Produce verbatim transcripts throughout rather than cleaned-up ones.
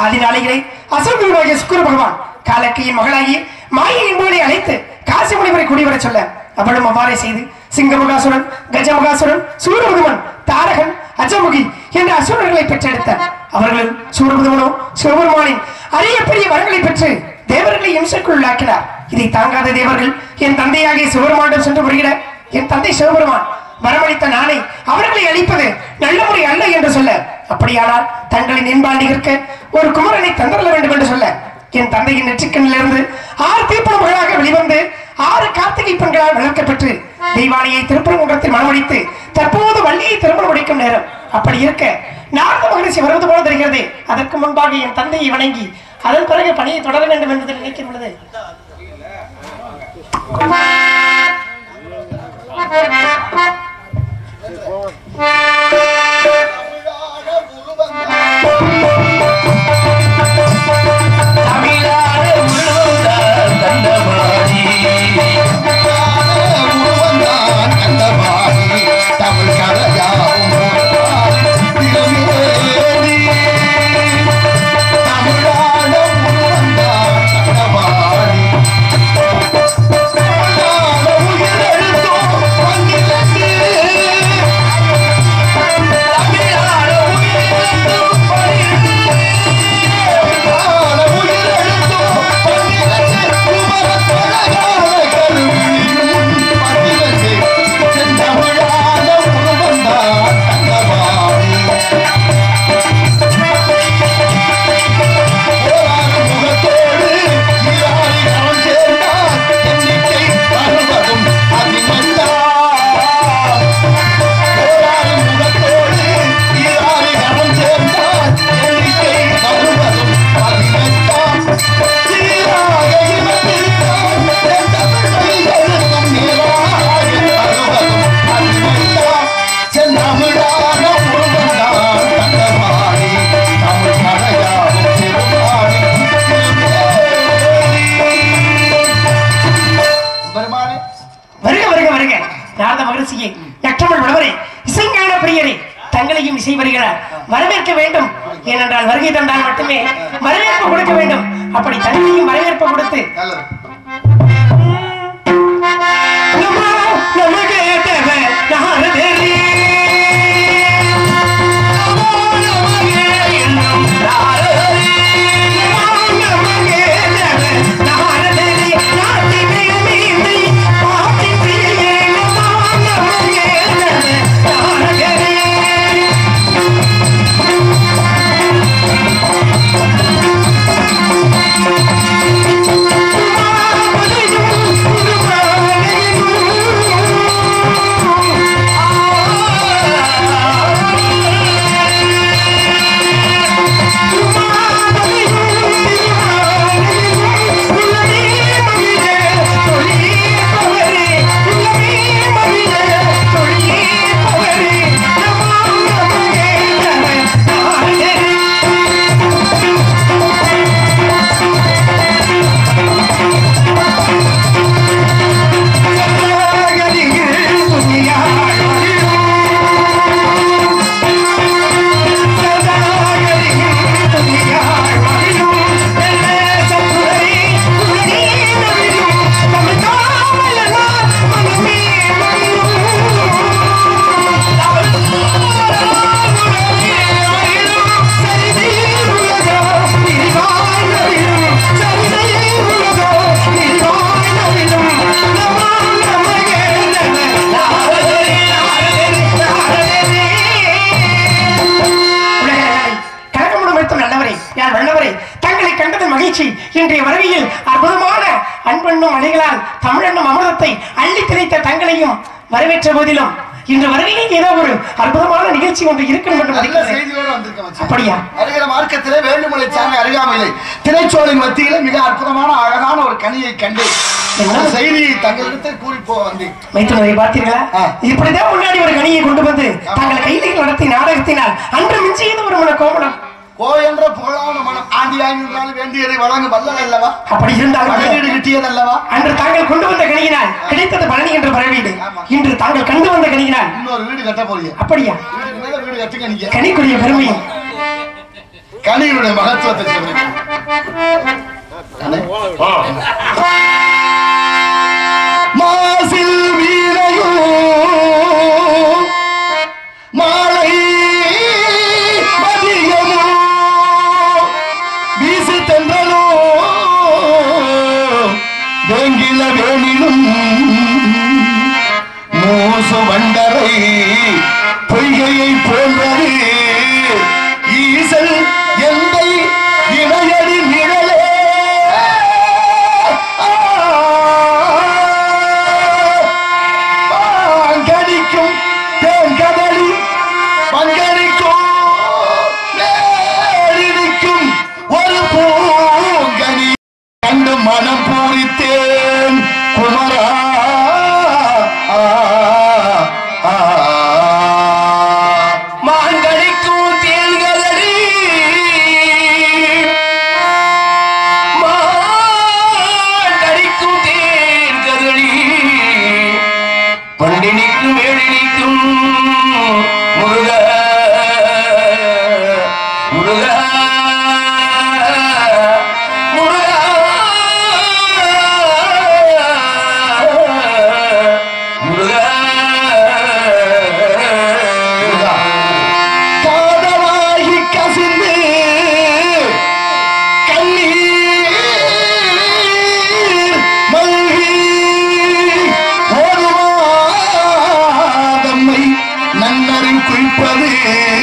ஆதிநாளிகளை அசுரகுருவாகிய சுக்கிர பகவான் காலக்கையின் மகளாகி மாயை என்பவனை அழைத்து காசி முனிவரை குடிவர சொல்ல அவளும் அவ்வாறே செய்து சிங்கமுகாசுரன், கஜமுகாசுரன், சூரபதுமன், தாரகன், அஜமுகி என்ற அசுரர்களை பெற்றெடுத்தார். அவர்கள் சூரபதுமனோ சிவபெருமானின் அரிய பெரிய வரங்களை பெற்று தேவர்களை இம்சைக்குள் உள்ளாக்கினார். இதை தாங்காத தேவர்கள் என் தந்தையாகிய சிவபெருமானிடம் சென்று வருகிற என் தந்தை சிவபெருமான் வரமளித்த நாளை அவர்களை அழிப்பது நல்ல முறை அல்ல என்று சொல்ல, அப்படியானால் தங்களின் என்பால் நிகழ்க்க ஒரு குமரனை தந்தரல வேண்டும் என்று சொல்ல, என் தந்தையின் நெற்றிக்கண்ணிலிருந்து ஆறு தீப்பணங்களாக வெளிவந்து ஆறு கார்த்திகை பெண்களால் வளர்க்கப்பட்டு தெய்வானையை திருப்பரங்குன்றத்தில் மனமடித்து தற்போது வள்ளியை திருமணம் முடிக்கும் நேரம். அப்படி இருக்க நாரத மகரிஷி வருவது போல தெரிகிறது. அதற்கு முன்பாக என் தந்தையை வணங்கி அதன் பிறகு பணியை தொடர வேண்டும் என்று நினைக்கும் பொழுது தங்களையும் இசை வருகிறார் வரவேற்க வேண்டும். ஏனென்றால் வருகை தந்தால் மட்டுமே வரவேற்பு கொடுக்க வேண்டும். அப்படி தங்களையும் வரவேற்பு கொடுத்து இன்றைய வருகையில் அற்புதமான அன்பெண்ணும் அலைகளால் தமிழெண்ணும் அமிர்தத்தை அள்ளி திரைத்த தங்களையும் வரவேற்ற போதிலும் இன்று வருகையில் ஏதோ ஒரு அற்புதமான நிகழ்ச்சி ஒன்று இருக்கும் என்று செய்தியோடு வந்திருக்கோம். அப்படியா? அருகிற மார்க்கத்திலே வேண்டுமலை சாமி அருகாமையிலே திரைச்சோலின் மத்தியிலே மிக அற்புதமான அழகான ஒரு கனியை கண்டு செய்தி தங்களிடத்தில் கூறி போக வந்தேன். மைத்துனரை பார்த்தீர்களா? இப்படிதான் முன்னாடி ஒரு கனியை கொண்டு வந்து தங்கள் கையில் நடத்தி நாடகத்தினால் அன்று மிஞ்சியது ஒரு மன கோமணம் கோயென்ற புகழான மனம் ஆண்டி ஆகியிருந்தாலும் வேண்டியதை வழங்கும் வல்லல் அல்லவா? அப்படி இருந்தாலும் வீடு கிட்டியது அல்லவா? அன்று தாங்கள் கொண்டு வந்த கனியினால் கிடைத்தது பழனி என்ற பரவீடு. இன்று தாங்கள் கண்டு வந்த கனியினால் இன்னொரு வீடு கட்ட போறீங்க. அப்படியா? வீடு கட்டுங்க. கனிக்குரிய பெருமையும் கனிகளுடைய மகத்துவத்தை சொல்றேன். மாசில் வீரையோ மாலை மதியமோ வீசி தென்றலோ வேங்கில வேணிலும் மூசு வண்டரை பொய்கையை போன்றது ஈசல் எந்தை இணையடி நிழலே பங்கடிக்கும் தேன் கதலி பங்கடிக்கும் நேரிடிக்கும் ஒரு பூங்கனி கண்டு மனம் பூரித்தேன் குமரா மாங்கடிக்கும் தேன்கதலி மாங்கடிக்கும் தேன்கதலி பண்டினிக்கும் வேடினிக்கும் முருக முருக முருக முருக காதலாகி கசிந்து கண்ணீர் மல்கி ஓடுவாதம்மை நன்னறி குளிப்பது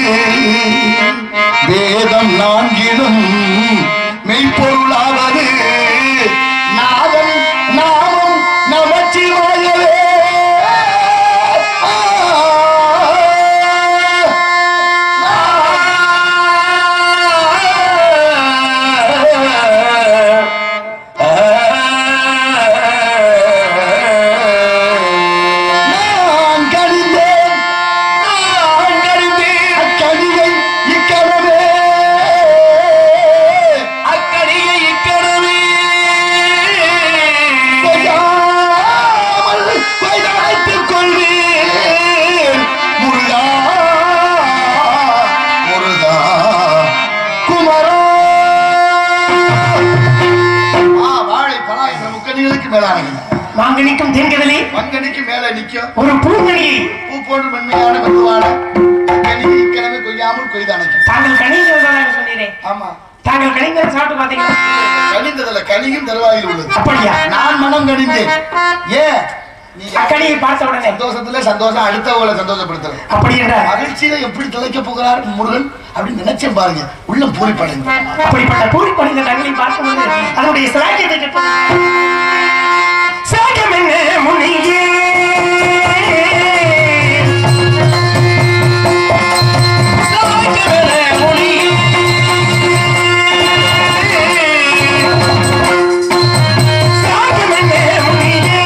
வேதம் நான்கிலும் மெய்ப்பொருளாவது நாதம் நாமம் நமச்சிவாயவே நான் கடிந்தேன் நான் கடிந்தேன் அக்கடியை இக்கரவே அக்கடியை இக்கடவே கொய்யாமல் கொய்தாய்த்துக் கொள்வேன் முருகா முருகா குமரா ஆ வாழை பலா என்ற முக்கணிகளுக்கு மேலானது மாங்கனிக்கும் தேன்கதலி மங்கனிக்கு மேல நிக்கும் ஒரு பூங்கனியை பூ போன்று மென்மையான மெதுவான கனியை இக்கனவே கொய்யாமல் கொய்தானைக்கும் தாங்கள் கனிங்கிறதாக சொன்னீரே. ஆமா தாங்கள் கனிங்கிறத சாப்பிட்டு பாத்தீங்களா? கனிந்ததில்ல கனியும் தருவாயில் உள்ளது அப்படியா? நான் மனம் கனிந்தேன் ஏன் நீ அக்கனியை பார்த்த உடனே சந்தோஷத்துல சந்தோஷம் அடுத்தவங்களை சந்தோஷப்படுத்துறது அப்படி என்ற மகிழ்ச்சியில எப்படி திளைக்க போகிறார் முருகன் அப்படின்னு நினைச்சேன் பாருங்க உள்ளம் பூரிப்படைந்து அப்படிப்பட்ட பூரி பணிந்த கண்களை பார்க்கும்போது அதனுடைய சிலாக்கியத்தை கேட்போம். சாகம் என்ன முனியே சாகம் என்ன முனியே சாகம் என்ன முனியே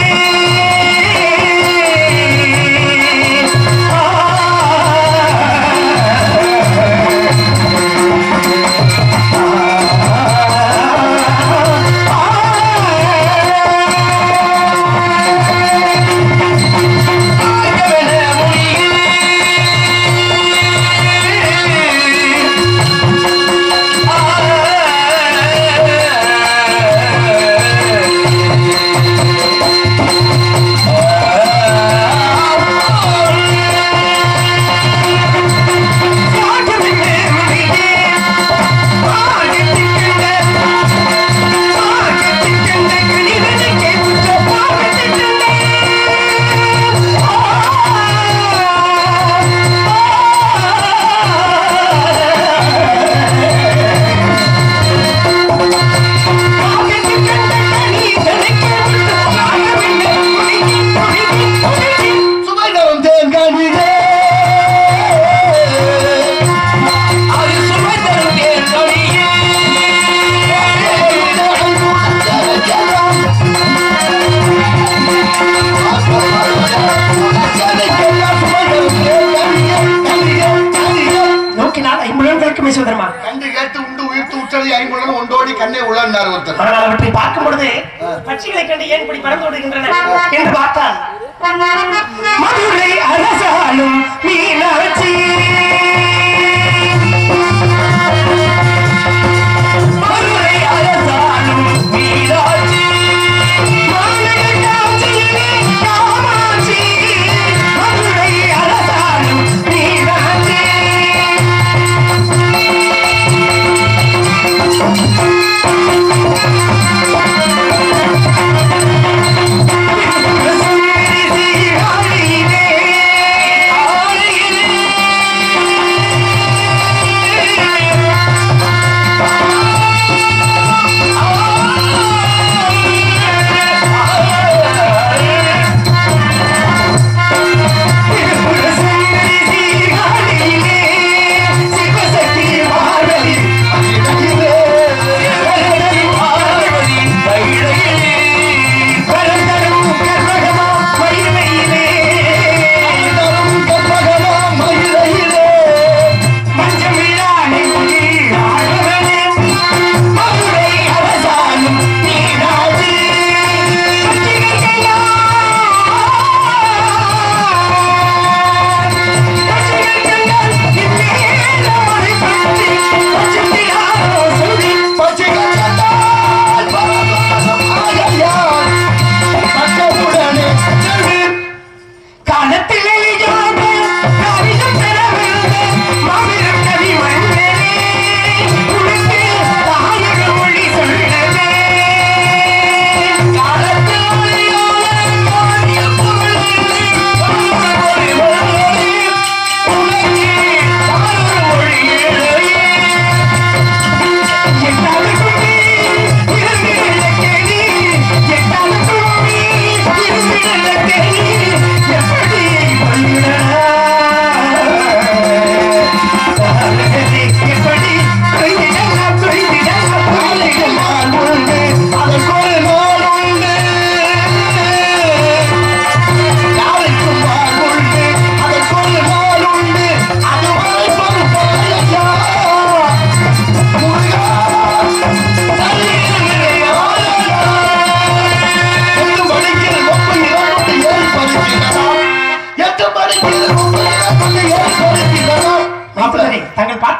அவற்றை பார்க்கும் பொழுது பட்சிகளை கண்டு ஏன் இப்படி பறந்து விடுகின்றன என்று பார்த்தால் மதுரை அரசாலும் மீனாட்சி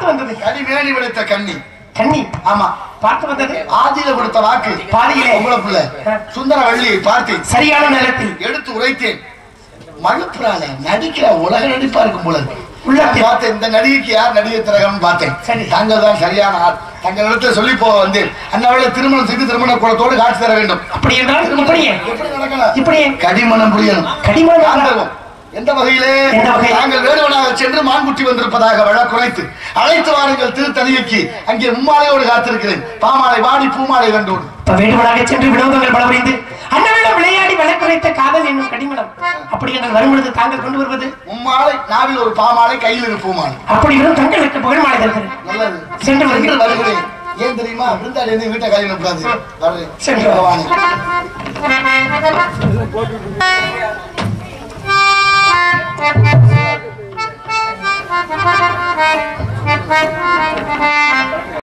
பார்த்து வந்தது கனிமேனி விடுத்த கண்ணி கண்ணி ஆமா பார்த்து வந்தது ஆதியில கொடுத்த வாக்கு பாதியிலே உங்களை பிள்ளை சுந்தர வள்ளியை பார்த்தேன் சரியான நேரத்தில் எடுத்து உரைத்தேன் மழுப்புறால நடிக்கிற உலக நடிப்பா இருக்கும் போல உள்ள பார்த்தேன் இந்த நடிகைக்கு யார் நடிகை திலகம்னு பார்த்தேன் சரி தாங்கள் தான் சரியான ஆள் தங்கள் இடத்துல சொல்லி போக வந்தேன் அண்ணாவில திருமணம் செய்து திருமண குலத்தோடு காட்சி தர வேண்டும் அப்படி என்றால் இப்படியே எப்படி நடக்கலாம் இப்படியே கடிமணம் புரியணும் கடிமணம் காந்தர்வம் எந்த வகையிலே நாங்கள் வேடுவனாக சென்று மான்குட்டி வந்திருப்பதாக வழக்குரைத்து அழைத்து வாருங்கள் திருத்தணியைக்கு அங்கே மும்மாலையோடு காத்திருக்கிறேன் பாமாலை வாடி பூமாலை கண்டோடு வேடுவனாக சென்று வினோதங்கள் பலவறிந்து அண்ணனிடம் விளையாடி வழக்குரைத்த காதல் என்னும் கடிமணம் அப்படி என்று வரும்பொழுது தாங்கள் கொண்டு வருவது மும்மாலை நாவில் ஒரு பாமாலை கையில் ஒரு பூமாலை அப்படி வரும் தங்களுக்கு புகழ் மாலை தருகிறது நல்லது சென்று வருகிறேன் ஏன் தெரியுமா விருந்தாடி வந்து வீட்டை கையில் கூடாது சென்று பகவானே Thank you.